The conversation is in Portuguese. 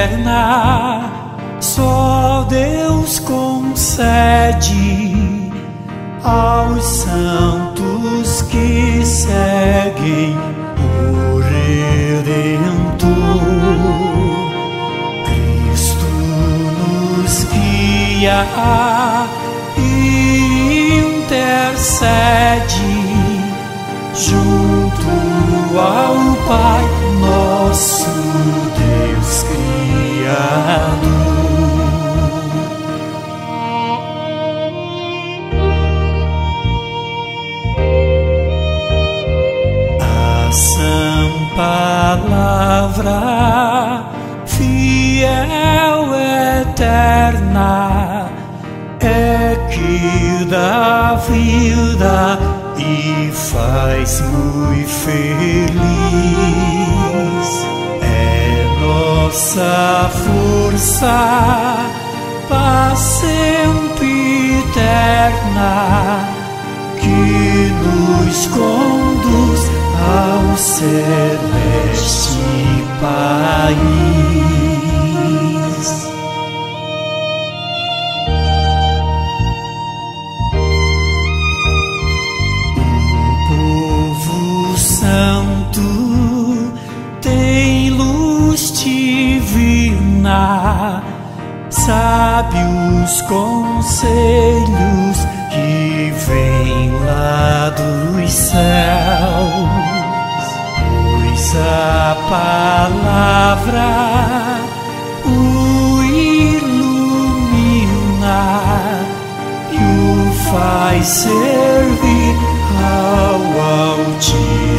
eterna só Deus concede aos santos que seguem o Redentor. Cristo nos guia e intercede junto ao Pai, nosso Deus Criador. Palavra fiel, eterna, é que dá vida e faz muito feliz. É nossa força, paz sempre eterna, que nos conduz ao celeste país. O povo santo tem luz divina, sabe os conselhos que vêm lá dos céus. A palavra o ilumina e o faz servir ao Altíssimo.